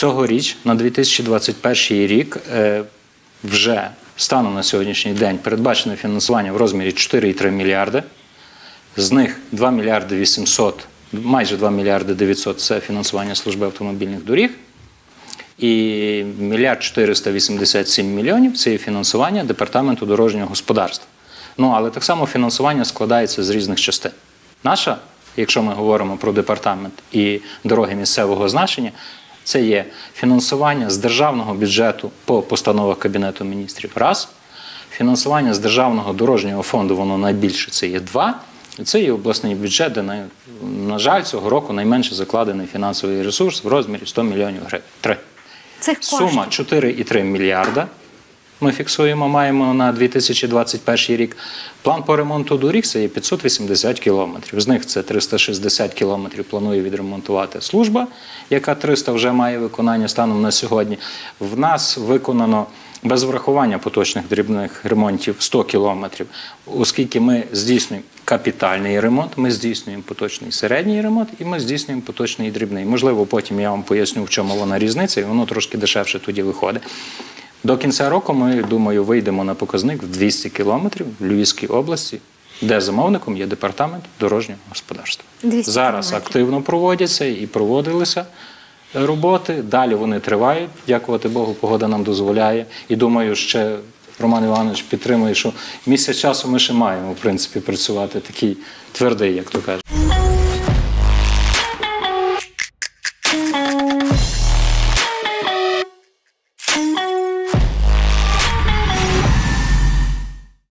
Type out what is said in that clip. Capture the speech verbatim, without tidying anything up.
Цьогоріч, на дві тисячі двадцять перший рік, вже станом на сьогоднішній день передбачено фінансування в розмірі чотири і три мільярди. З них два мільярди вісімсот, майже два мільярди дев'ятсот – це фінансування служби автомобільних доріг. І мільярд чотириста вісімдесят сім мільйонів – це фінансування Департаменту дорожнього господарства. Ну, але так само фінансування складається з різних частин. Наша, якщо ми говоримо про департамент і дороги місцевого значення, це є фінансування з державного бюджету по постановах Кабінету міністрів – раз. Фінансування з державного дорожнього фонду, воно найбільше, це є два. І це є обласний бюджет, де, на, на жаль, цього року найменше закладений фінансовий ресурс в розмірі сто мільйонів гривень. Три. Сума чотири і три мільярда. Ми фіксуємо, маємо на дві тисячі двадцять перший рік. План по ремонту доріг – це є п'ятсот вісімдесят кілометрів. З них це триста шістдесят кілометрів планує відремонтувати служба, яка триста вже має виконання станом на сьогодні. В нас виконано без врахування поточних дрібних ремонтів сто кілометрів, оскільки ми здійснюємо капітальний ремонт, ми здійснюємо поточний середній ремонт і ми здійснюємо поточний дрібний. Можливо, потім я вам поясню, в чому вона різниця, і воно трошки дешевше тоді виходить. До кінця року ми, думаю, вийдемо на показник в двісті кілометрів в Львівській області, де замовником є Департамент дорожнього господарства. Зараз активно проводяться і проводилися роботи, далі вони тривають, дякувати Богу, погода нам дозволяє. І думаю, ще Роман Іванович підтримує, що місяць часу ми ще маємо, в принципі, працювати такий твердий, як то кажуть.